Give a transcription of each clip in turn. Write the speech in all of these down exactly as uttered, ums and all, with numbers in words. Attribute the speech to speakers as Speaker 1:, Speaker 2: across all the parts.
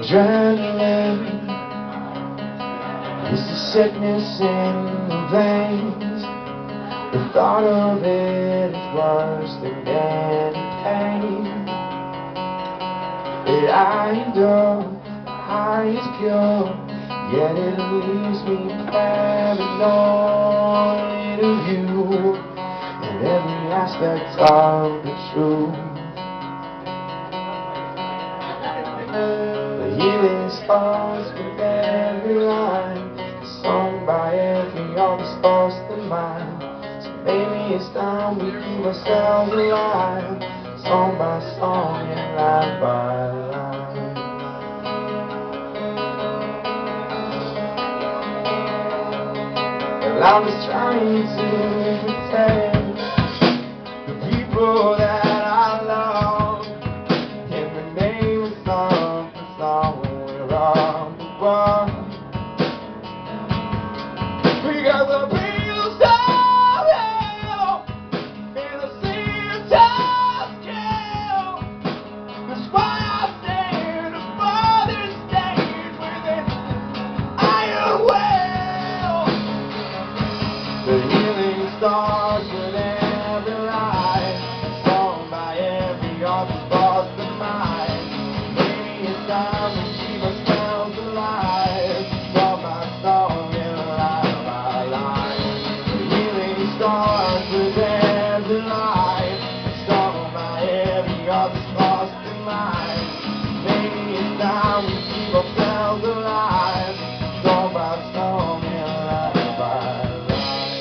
Speaker 1: Adrenaline is the sickness in the veins. The thought of it is worse than any pain. That I endure, the high is pure, yet it leaves me paranoid of you in every aspect of the truth. The healing starts with every line, sung by every artist lost their mind. So maybe it's time we keep ourselves alive, song by song and line by line. Well, I'm just trying to protect the people that I love in the name of something somewhere on the world. Because the people stop hell in the sea of time scale. That's why I stand above this stage with an iron will. The healing starts with every line, sung by every artist lost their mind. Maybe it's time we keep ourselves alive, song by song and line by line. The healing starts with every line, sung by every artist lost their mind. Maybe it's time we keep ourselves alive, song by song and line by line.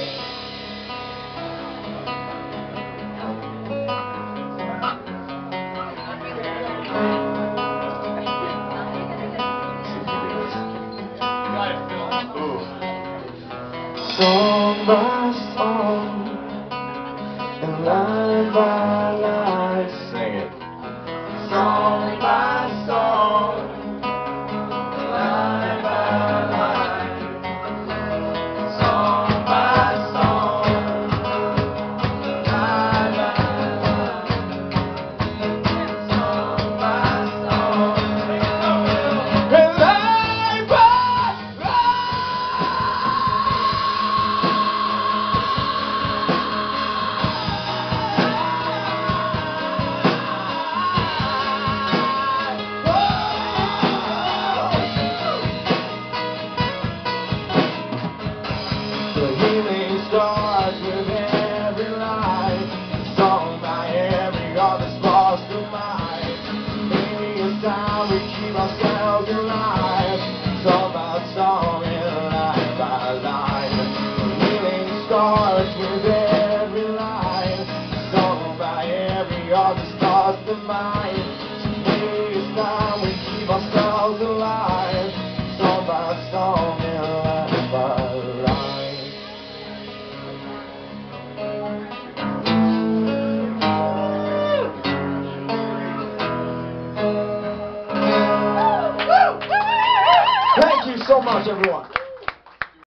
Speaker 1: Song by song and line by line, sing it. Song by song, line by line. Song by song, line by line. Song by song, and line by the healing starts with every line, sung by every artist lost their mind. Maybe it's time we keep ourselves alive, song by song and line by line. The healing starts with every line, sung by every artist lost their mind. So maybe it's time we keep ourselves alive, song by song and line by line. Thank you so much, everyone.